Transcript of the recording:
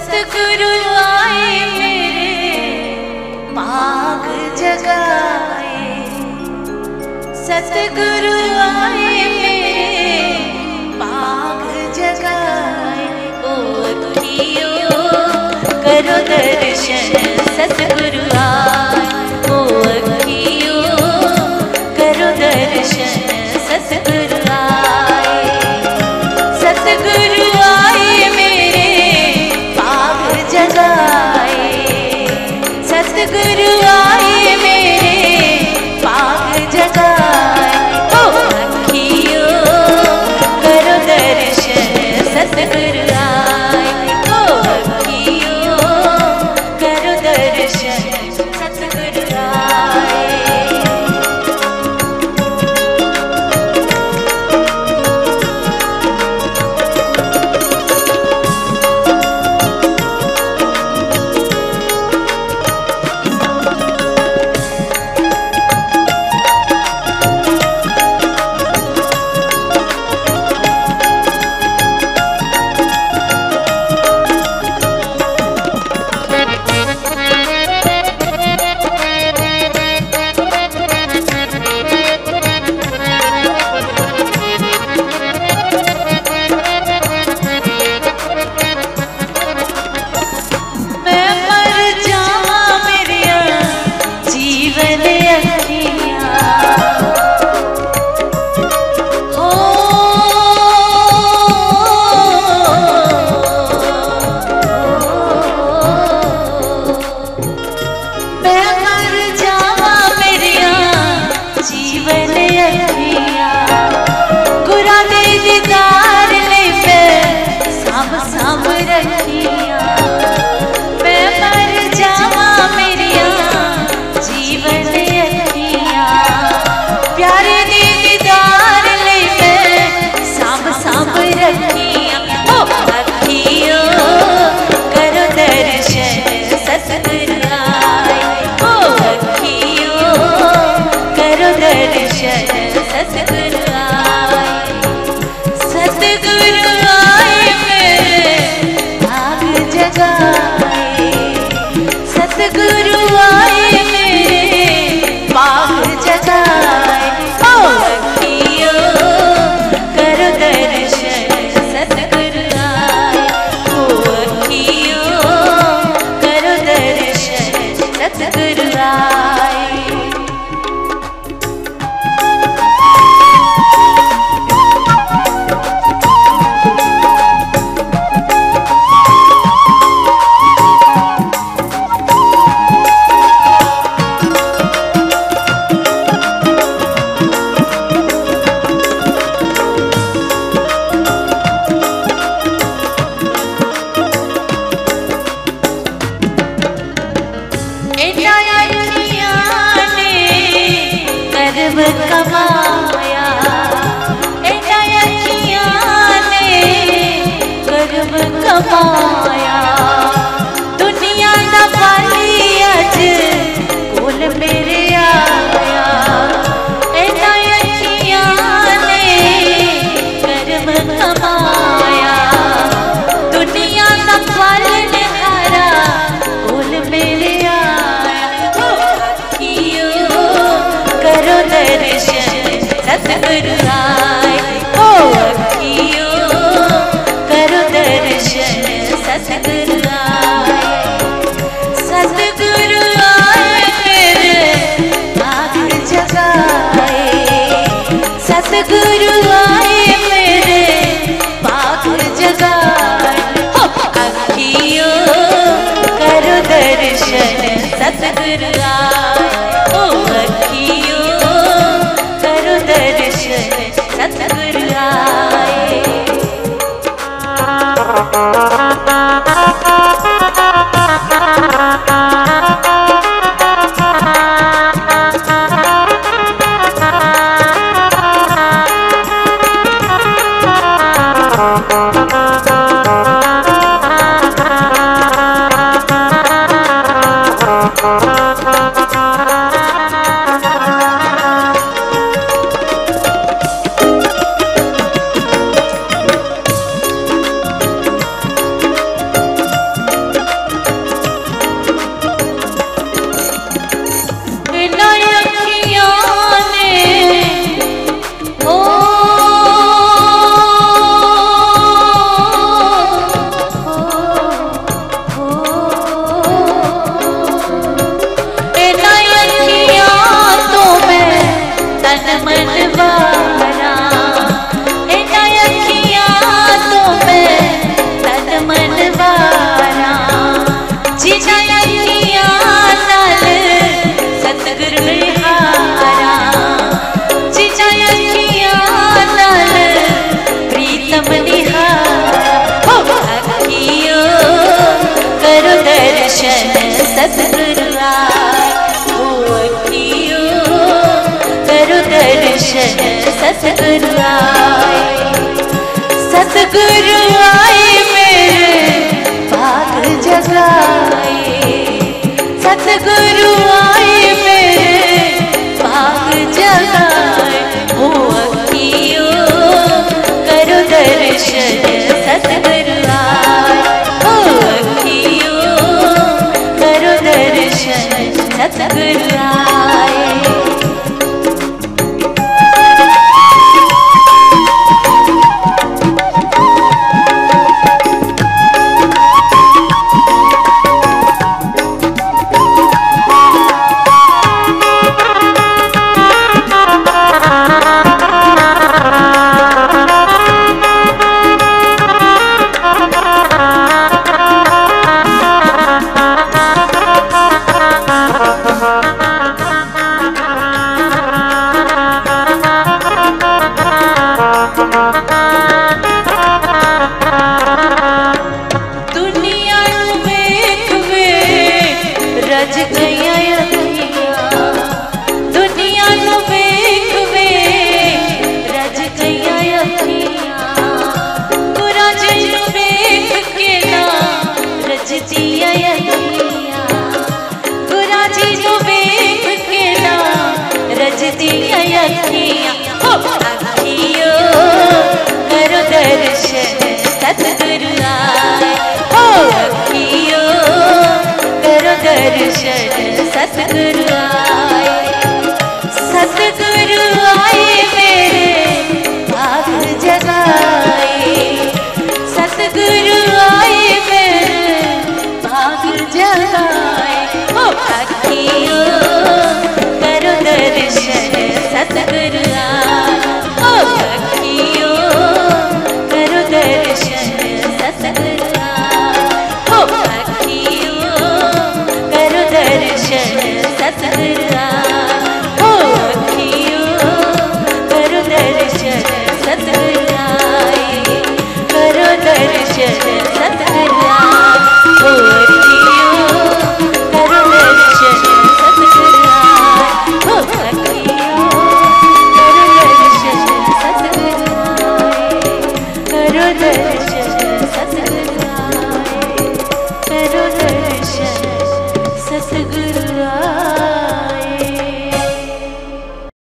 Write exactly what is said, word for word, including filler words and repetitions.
सतगुरु आए मेरे पाग जगाए, सतगुरु आए मेरे पाग जगाए। ओ अखियों करो दर्शन सतगुरु आए, ओ अखियों करो दर्शन सतगुरु आए। सतगुरु आए मेरे पाग जगाए, सतगुरु आए मेरे पाग जगाए। ओ अखियों करो दर्शन सतगुरु आए, ओ अखियों करो दर्शन सतगुरु आए। दर्शन सतगुरु आए, सतगुरु आए मेरे भाग जगाए, सतगुरु आए मेरे भाग जगाए। हो अखियों करो दर्शन सतगुरु आए, हो अखियों करो दर्शन सतगुरु आए। रज गईया अखियां दुनिया नू वेख वे, रज गईया अखियां गुरा जी नू वेख के ना रजदियां अखियां, गुरा जी नू वेख के ना रजदियां अखियां। हो अखियों करो दर्शन सतगुरु आए, हो अखियों करो दर्शन सतगुरु आए, सतगुरु